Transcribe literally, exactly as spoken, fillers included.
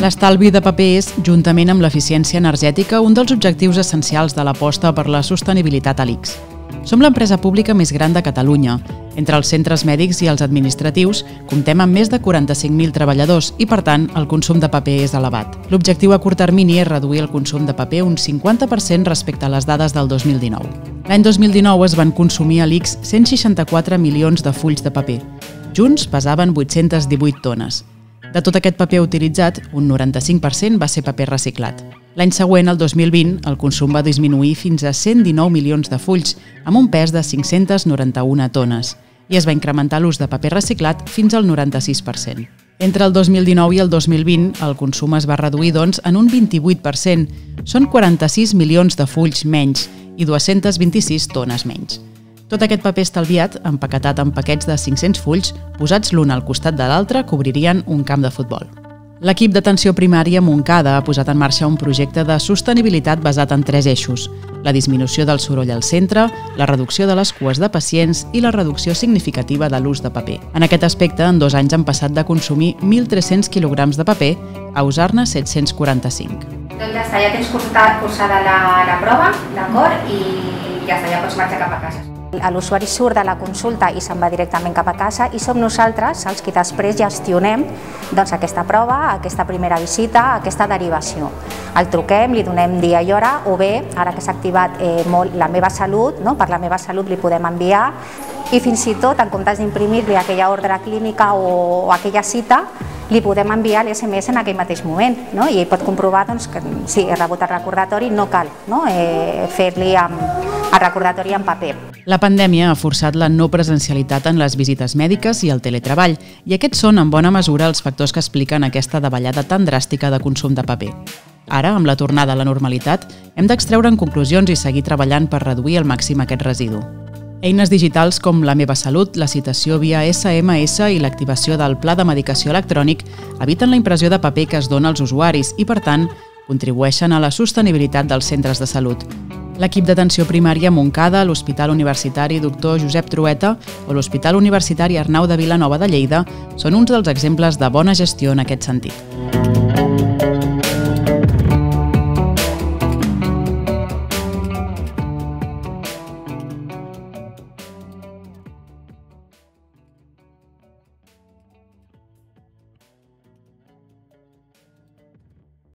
L'estalvi de paper és, juntament amb l'eficiència energètica, un dels objectius essencials de l'aposta per la sostenibilitat a l'I C S. Som l'empresa pública més gran de Catalunya. Entre els centres mèdics i els administratius comptem amb més de quaranta-cinc mil treballadors i, per tant, el consum de paper és elevat. L'objectiu a curt termini és reduir el consum de paper un cinquanta per cent respecte a les dades del dos mil dinou. L'any dos mil dinou es van consumir a l'I C S cent seixanta-quatre milions de fulls de paper. Junts pesaven vuit-centes divuit tones. De tot aquest paper utilitzat, un noranta-cinc per cent va ser paper reciclat. L'any següent, el dos mil vint, el consum va disminuir fins a cent dinou milions de fulls, amb un pes de cinc-centes noranta-una tones, i es va incrementar l'ús de paper reciclat fins al noranta-sis per cent. Entre el dos mil dinou i el dos mil vint, el consum es va reduir, doncs, en un vint-i-vuit per cent. Són quaranta-sis milions de fulls menys i dues-centes vint-i-sis tones menys. Tot aquest paper estalviat, empaquetat en paquets de cinc-cents fulls, posats l'un al costat de l'altre, cobririen un camp de futbol. L'equip d'atenció primària Montcada ha posat en marxa un projecte de sostenibilitat basat en tres eixos: la disminució del soroll al centre, la reducció de les cues de pacients i la reducció significativa de l'ús de paper. En aquest aspecte, en dos anys han passat de consumir mil tres-cents quilograms de paper a usar-ne set-cents quaranta-cinc. Doncs ja està, ja tens cursada la, la prova, d'acord? I ja està, ja pots marxar cap a casa. L'usuari surt de la consulta i se'n va directament cap a casa i som nosaltres els que després gestionem doncs, aquesta prova, aquesta primera visita, aquesta derivació. El truquem, li donem dia i hora o bé, ara que s'ha activat eh, molt la meva salut, no? Per la meva salut li podem enviar i fins i tot, en comptes d'imprimir-li aquella ordre clínica o, o aquella cita, li podem enviar l'S M S en aquell mateix moment, no? I ell pot comprovar doncs, que sí, he rebut el recordatori, no cal no? eh, fer-li el recordatori en paper. La pandèmia ha forçat la no presencialitat en les visites mèdiques i el teletreball, i aquests són en bona mesura els factors que expliquen aquesta davallada tan dràstica de consum de paper. Ara, amb la tornada a la normalitat, hem d'extreure'n conclusions i seguir treballant per reduir al màxim aquest residu. Eines digitals com La meva salut, la citació via S M S i l'activació del pla de medicació electrònic eviten la impressió de paper que es dona als usuaris i, per tant, contribueixen a la sostenibilitat dels centres de salut. L'equip d'atenció primària Montcada, l'Hospital Universitari doctor Josep Trueta o l'Hospital Universitari Arnau de Vilanova de Lleida són uns dels exemples de bona gestió en aquest sentit.